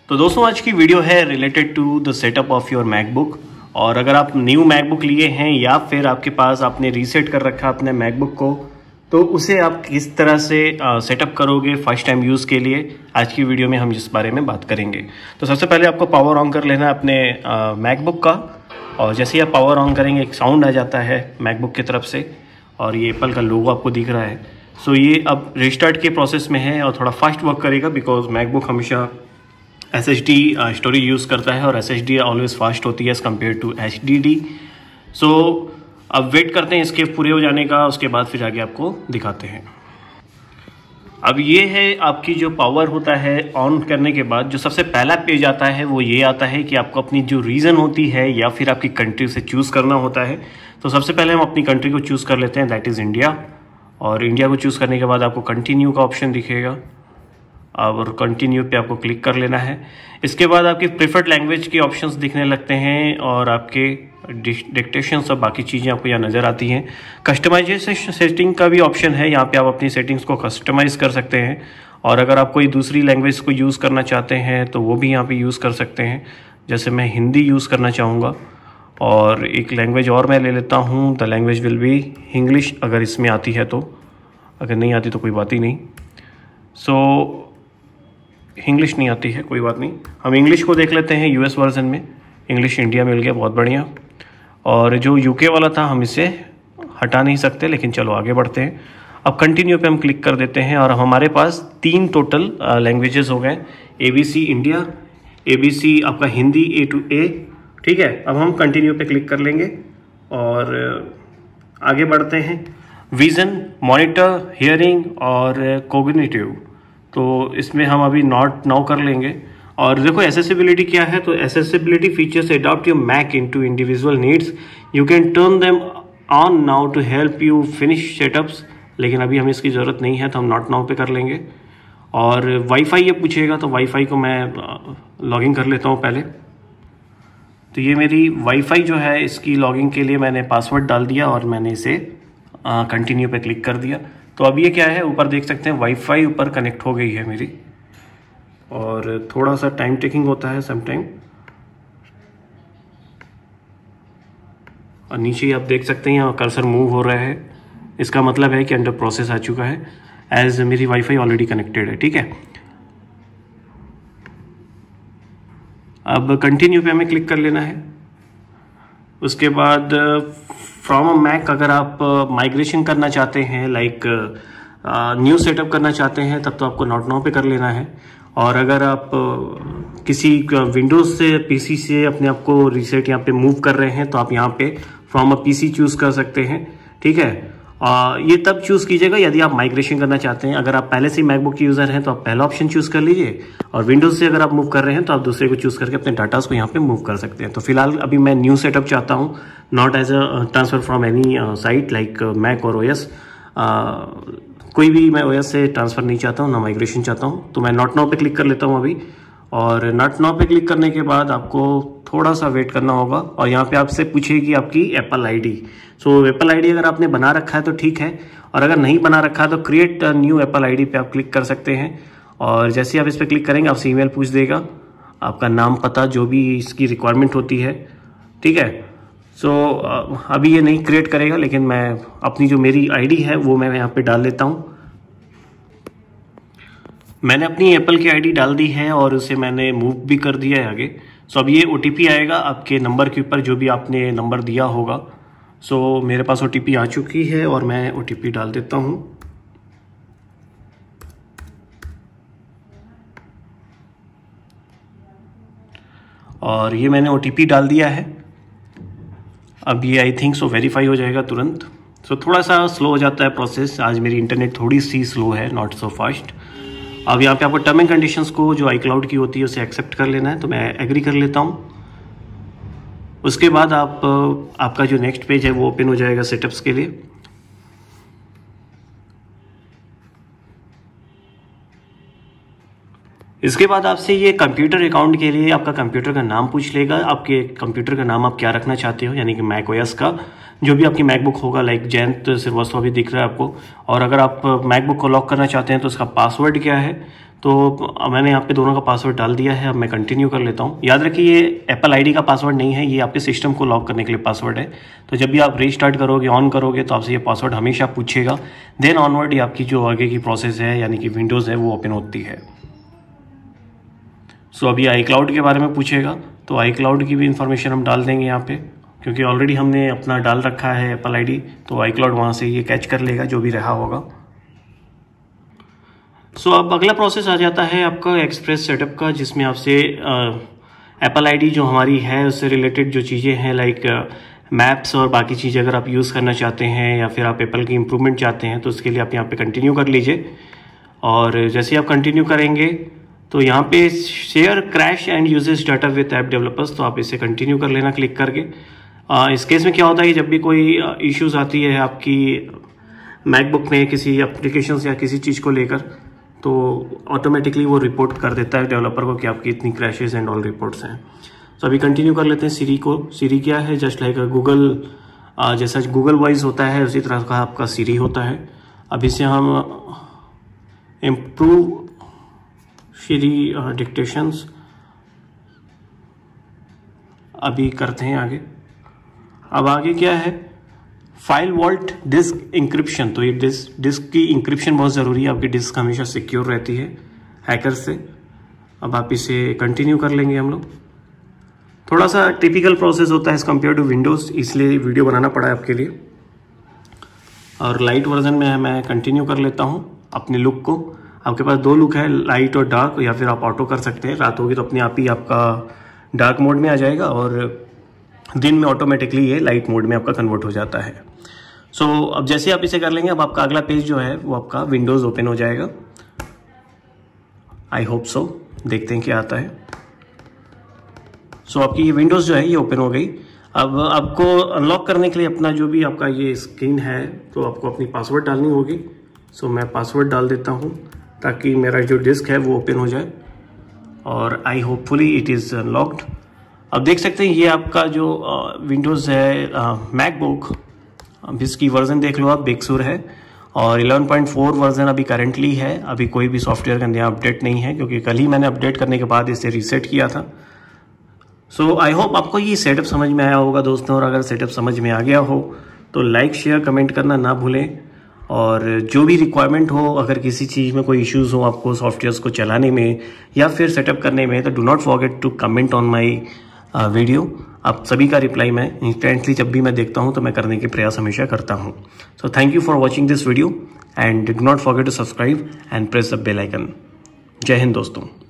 तो दोस्तों आज की वीडियो है related to the setup of your MacBook. और अगर आप न्यू मैकबुक लिए हैं या फिर आपके पास आपने रीसेट कर रखा अपने मैकबुक को, तो उसे आप किस तरह से सेटअप करोगे फर्स्ट टाइम यूज़ के लिए, आज की वीडियो में हम इस बारे में बात करेंगे। तो सबसे पहले आपको पावर ऑन कर लेना है अपने मैकबुक का, और जैसे ही आप पावर ऑन करेंगे एक साउंड आ जाता है मैकबुक की तरफ से और ये एप्पल का लोगो आपको दिख रहा है। सो ये अब रिस्टार्ट के प्रोसेस में है और थोड़ा फास्ट वर्क करेगा बिकॉज मैकबुक हमेशा SSD स्टोरेज यूज़ करता है और SSD ऑलवेज फास्ट होती है as compare to HDD। So अब वेट करते हैं इसके पूरे हो जाने का, उसके बाद फिर आगे आपको दिखाते हैं। अब ये है आपकी जो पावर होता है ऑन करने के बाद जो सबसे पहला पेज आता है वो ये आता है कि आपको अपनी जो रीजन होती है या फिर आपकी कंट्री से चूज़ करना होता है। तो सबसे पहले हम अपनी कंट्री को चूज़ कर लेते हैं, दैट इज़ इंडिया। और इंडिया को चूज़ करने के बाद आपको कंटिन्यू का ऑप्शन दिखेगा और कंटिन्यू पे आपको क्लिक कर लेना है। इसके बाद आपकी प्रेफर्ड लैंग्वेज के ऑप्शंस दिखने लगते हैं और आपके डिक्टेशन सब बाकी चीज़ें आपको यहाँ नज़र आती हैं। कस्टमाइजेशन सेटिंग का भी ऑप्शन है, यहाँ पे आप अपनी सेटिंग्स को कस्टमाइज़ कर सकते हैं और अगर आप कोई दूसरी लैंग्वेज को यूज़ करना चाहते हैं तो वो भी यहाँ पे यूज़ कर सकते हैं। जैसे मैं हिंदी यूज़ करना चाहूँगा और एक लैंग्वेज और मैं ले लेता हूँ, the language will be English अगर इसमें आती है तो, अगर नहीं आती तो कोई बात ही नहीं। सो इंग्लिश नहीं आती है कोई बात नहीं, हम इंग्लिश को देख लेते हैं US वर्जन में। इंग्लिश इंडिया मिल गया, बहुत बढ़िया। और जो UK वाला था हम इसे हटा नहीं सकते, लेकिन चलो आगे बढ़ते हैं। अब कंटिन्यू पे हम क्लिक कर देते हैं और हमारे पास 3 टोटल लैंग्वेजेस हो गए, ABC इंडिया, ABC आपका हिंदी A to A, ठीक है। अब हम कंटिन्यू पे क्लिक कर लेंगे और आगे बढ़ते हैं। विजन, मॉनिटर, हियरिंग और कोग्निटिव, तो इसमें हम अभी नॉट नाउ कर लेंगे। और देखो एसेसिबिलिटी क्या है, तो accessibility features adopt your Mac into individual needs, you can turn them on now to help you finish setups, लेकिन अभी हमें इसकी ज़रूरत नहीं है तो हम नॉट नाउ पे कर लेंगे। और वाईफाई ये पूछेगा तो वाईफाई को मैं लॉगिन कर लेता हूँ पहले। तो ये मेरी वाईफाई जो है इसकी लॉगिन के लिए मैंने पासवर्ड डाल दिया और मैंने इसे कंटिन्यू पे क्लिक कर दिया। तो अब ये क्या है, ऊपर देख सकते हैं वाईफाई ऊपर कनेक्ट हो गई है मेरी, और थोड़ा सा टाइम टेकिंग होता है समटाइम। और नीचे आप देख सकते हैं यहाँ कर्सर मूव हो रहा है, इसका मतलब है कि अंडर प्रोसेस आ चुका है एज मेरी वाईफाई ऑलरेडी कनेक्टेड है, ठीक है। अब कंटिन्यू पे हमें क्लिक कर लेना है। उसके बाद फ्रॉम अ मैक अगर आप माइग्रेशन करना चाहते हैं, लाइक न्यू सेटअप करना चाहते हैं, तब तो आपको नॉट नाउ पे कर लेना है। और अगर आप किसी विंडोज से PC से अपने आप को रीसेट यहाँ पे मूव कर रहे हैं तो आप यहाँ पे फ्रॉम अ PC चूज़ कर सकते हैं, ठीक है। ये तब चूज़ कीजिएगा यदि आप माइग्रेशन करना चाहते हैं। अगर आप पहले से मैकबुक के यूज़र हैं तो आप पहला ऑप्शन चूज़ कर लीजिए, और विंडोज से अगर आप मूव कर रहे हैं तो आप दूसरे को चूज़ करके अपने डाटास को यहाँ पे मूव कर सकते हैं। तो फिलहाल अभी मैं न्यू सेटअप चाहता हूँ, not as a transfer from any site like Mac और OS। कोई भी मैं OS से ट्रांसफ़र नहीं चाहता हूँ, ना माइग्रेशन चाहता हूँ। तो मैं नॉट नाउ पे क्लिक कर लेता हूँ अभी, और नॉट नाउ पे क्लिक करने के बाद आपको थोड़ा सा वेट करना होगा और यहाँ पे आपसे पूछेगी आपकी Apple ID। So Apple ID अगर आपने बना रखा है तो ठीक है, और अगर नहीं बना रखा है तो क्रिएट न्यू एप्पल ID पे आप क्लिक कर सकते हैं। और जैसे आप इस पर क्लिक करेंगे आपसे ईमेल पूछ देगा, आपका नाम पता जो भी इसकी रिक्वायरमेंट होती है, ठीक है। सो अभी ये नहीं क्रिएट करेगा, लेकिन मैं अपनी जो मेरी ID है वो मैं यहाँ पे डाल लेता हूँ। मैंने अपनी एप्पल की ID डाल दी है और उसे मैंने मूव भी कर दिया है आगे। सो अब ये OTP आएगा आपके नंबर के ऊपर, जो भी आपने नंबर दिया होगा। सो मेरे पास OTP आ चुकी है और मैं OTP डाल देता हूँ। और ये मैंने OTP डाल दिया है। अब ये आई थिंक सो वेरीफाई हो जाएगा तुरंत। सो थोड़ा सा स्लो हो जाता है प्रोसेस, आज मेरी इंटरनेट थोड़ी सी स्लो है, नॉट सो फास्ट। अब यहाँ पे आपको टर्म एंड कंडीशंस को जो iCloud की होती है उसे एक्सेप्ट कर लेना है, तो मैं एग्री कर लेता हूँ। उसके बाद आपका जो नेक्स्ट पेज है वो ओपन हो जाएगा सेटअप्स के लिए। इसके बाद आपसे ये कंप्यूटर अकाउंट के लिए आपका कंप्यूटर का नाम पूछ लेगा, आपके कंप्यूटर का नाम आप क्या रखना चाहते हो, यानी कि मैक OS का जो भी आपकी मैकबुक होगा, लाइक जयंत श्रीवास्तव भी दिख रहा है आपको। और अगर आप मैकबुक को लॉक करना चाहते हैं तो उसका पासवर्ड क्या है, तो मैंने यहाँ पे दोनों का पासवर्ड डाल दिया है। अब मैं कंटिन्यू कर लेता हूँ। याद रखिए ये एप्पल आईडी का पासवर्ड नहीं है, ये आपके सिस्टम को लॉक करने के लिए पासवर्ड है। तो जब भी आप रीस्टार्ट करोगे, ऑन करोगे, तो आपसे ये पासवर्ड हमेशा पूछेगा। देन ऑनवर्ड ये आपकी जो आगे की प्रोसेस है यानी कि विंडोज़ है वो ओपन होती है। सो अभी iCloud के बारे में पूछेगा, तो iCloud की भी इंफॉर्मेशन हम डाल देंगे यहाँ पे, क्योंकि ऑलरेडी हमने अपना डाल रखा है एप्पल आईडी, तो iCloud वहाँ से ये कैच कर लेगा जो भी रहा होगा। सो अब अगला प्रोसेस आ जाता है आपका एक्सप्रेस सेटअप का, जिसमें आपसे एप्पल आईडी जो हमारी है उससे रिलेटेड जो चीज़ें हैं लाइक मैप्स और बाकी चीज़ें अगर आप यूज़ करना चाहते हैं या फिर आप एप्पल की इम्प्रूवमेंट चाहते हैं तो उसके लिए आप यहाँ पे कंटिन्यू कर लीजिए। और जैसे आप कंटिन्यू करेंगे तो यहाँ पे share crash and usages data with app developers, तो आप इसे कंटिन्यू कर लेना क्लिक करके। इस केस में क्या होता है कि जब भी कोई इश्यूज आती है आपकी मैकबुक में किसी एप्लीकेशन या किसी चीज़ को लेकर, तो ऑटोमेटिकली वो रिपोर्ट कर देता है डेवलपर को कि आपकी इतनी क्रैशेस एंड ऑल रिपोर्ट्स हैं। तो अभी कंटिन्यू कर लेते हैं सिरी को। सिरी क्या है? जस्ट लाइक गूगल, जैसा गूगल वॉइस होता है उसी तरह का आपका सिरी होता है। अब इसे हम इम्प्रूव सिरी डिक्टेशंस अभी करते हैं आगे। अब आगे क्या है? File vault disk encryption. तो ये डिस्क की इंक्रिप्शन बहुत ज़रूरी है, आपकी डिस्क हमेशा सिक्योर रहती है हैकर से। अब आप इसे कंटिन्यू कर लेंगे हम लोग। थोड़ा सा टिपिकल प्रोसेस होता है एज कम्पेयर टू विंडोज़, इसलिए वीडियो बनाना पड़ा है आपके लिए। और लाइट वर्जन में मैं कंटिन्यू कर लेता हूँ अपने लुक को। आपके पास दो लुक है, लाइट और डार्क, या फिर आप ऑटो कर सकते हैं। रात होगी तो अपने आप ही आपका डार्क मोड में आ जाएगा और दिन में ऑटोमेटिकली ये लाइट मोड में आपका कन्वर्ट हो जाता है। सो अब जैसे आप इसे कर लेंगे, अब आपका अगला पेज जो है वो आपका विंडोज़ ओपन हो जाएगा। आई होप सो, देखते हैं क्या आता है। सो आपकी ये विंडोज़ जो है ये ओपन हो गई। अब आपको अनलॉक करने के लिए अपना जो भी आपका ये स्क्रीन है तो आपको अपनी पासवर्ड डालनी होगी। सो मैं पासवर्ड डाल देता हूँ ताकि मेरा जो डिस्क है वो ओपन हो जाए, और I hopefully it is unlocked. अब देख सकते हैं ये आपका जो विंडोज़ है मैकबुक, अब इसकी वर्जन देख लो आप, बिग सुर है और 11.4 वर्जन अभी करेंटली है। अभी कोई भी सॉफ्टवेयर का नया अपडेट नहीं है, क्योंकि कल ही मैंने अपडेट करने के बाद इसे रीसेट किया था। सो आई होप आपको ये सेटअप समझ में आया होगा दोस्तों, और अगर सेटअप समझ में आ गया हो तो लाइक शेयर कमेंट करना ना भूलें। और जो भी रिक्वायरमेंट हो, अगर किसी चीज़ में कोई इश्यूज़ हो आपको सॉफ्टवेयर्स को चलाने में या फिर सेटअप करने में, तो do not forget to comment on my video. आप सभी का रिप्लाई मैं इंस्टेंटली जब भी मैं देखता हूं तो मैं करने के प्रयास हमेशा करता हूं। So thank you for watching this video and do not forget to subscribe and press the bell icon. जय हिंद दोस्तों।